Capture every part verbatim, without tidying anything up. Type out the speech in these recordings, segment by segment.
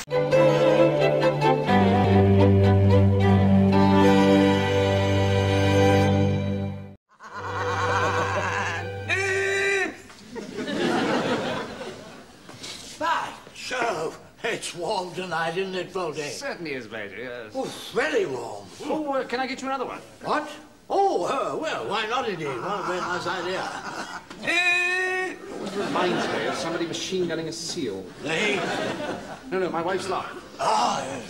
It's warm tonight, isn't it, Voldy? Certainly is, Major, yes. Oh, very warm. Oh, uh, can I get you another one? What? Oh, uh, well, why not indeed? What a very nice idea. It reminds me of somebody machine gunning a seal. They? No, no, my wife's laugh. Ah, yes.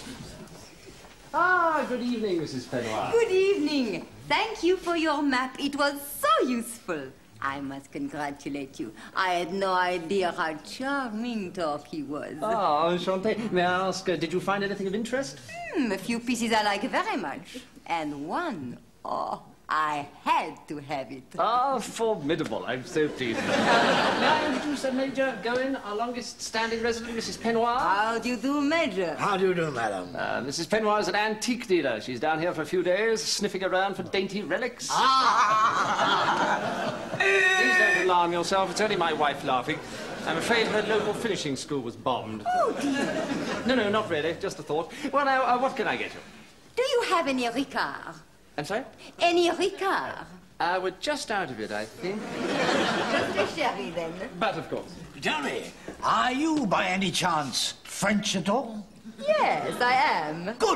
Ah, good evening, Missus Penoir. Good evening. Thank you for your map. It was so useful. I must congratulate you. I had no idea how charming Torquay was. Ah, enchanté. May I ask, uh, did you find anything of interest? Hmm, a few pieces I like very much. And one, oh, I had to have it. Ah, formidable. I'm so pleased. Uh, may I introduce uh, Major Goen, our longest-standing resident, Missus Penoir? How do you do, Major? How do you do, madam? Uh, Missus Penoir is an antique dealer. She's down here for a few days, sniffing around for dainty relics. Ah! Please don't alarm yourself. It's only my wife laughing. I'm afraid her local finishing school was bombed. Oh, dear. No, no, not really. Just a thought. Well, now, uh, what can I get you? Do you have any Ricard? I'm sorry? Any Ricard? Uh, we're just out of it, I think. Just a sherry, then. But, of course. Tell me, are you by any chance French at all? Yes, I am. Good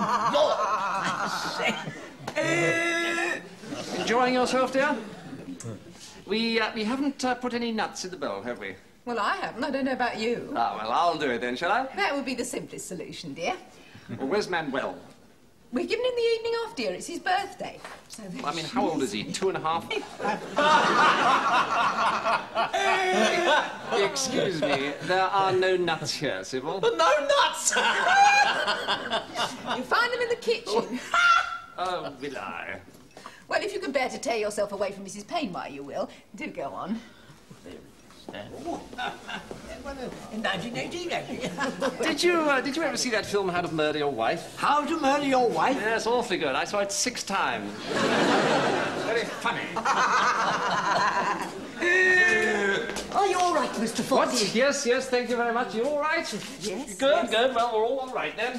Lord! Enjoying yourself, dear? We, uh, we haven't uh, put any nuts in the bowl, have we? Well, I haven't. I don't know about you. Ah, well, I'll do it then, shall I? That would be the simplest solution, dear. Well, where's Manuel? We're giving him the evening off, dear. It's his birthday. So I mean, how old is he? Two and a half? Excuse me, there are no nuts here, Sybil. No nuts! you find them in the kitchen. Oh, will I? Well, if you can bear to tear yourself away from Missus Payne, why you will. Do go on. In nineteen eighteen, actually. Did you, uh, did you ever see that film, How to Murder Your Wife? How to Murder Your Wife? Yes, awfully good. I saw it six times. Very funny. Are you all right, Mister Forty? What? Yes, yes, thank you very much. You all right? Yes. Good, yes. good. Well, we're all all right then.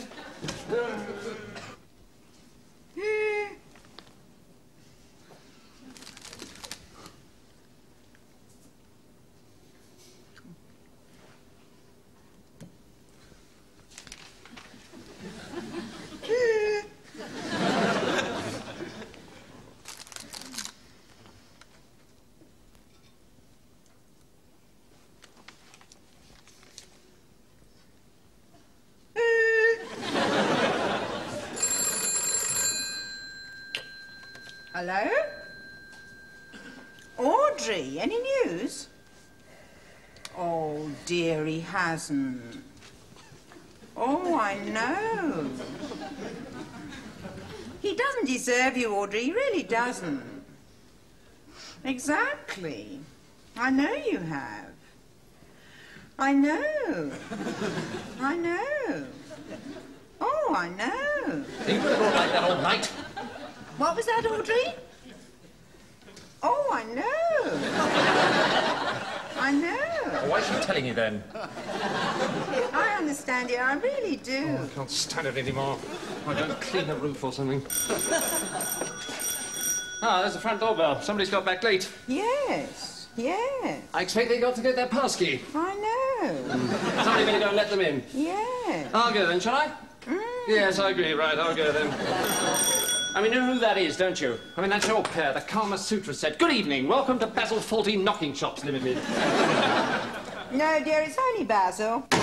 Hello? Audrey, any news? Oh, dear, he hasn't. Oh, I know. He doesn't deserve you, Audrey. He really doesn't. Exactly. I know you have. I know. I know. Oh, I know. He would have gone like that all night. What was that, Audrey? Oh, I know. I know. Why is she telling you then? I understand you. I really do. Oh, I can't stand it anymore. I'm going to clean the roof or something. Ah, there's the front doorbell. Somebody's got back late. Yes, yes. I expect they got to get their pass key. I know. Somebody better go and let them in. Yes. I'll go then, shall I? Mm. Yes, I agree. Right, I'll go then. I mean, you know who that is, don't you? I mean, that's your pair, the Kama Sutra set. Good evening. Welcome to Basil Fawlty Knocking Shops Limited. No, dear, it's only Basil.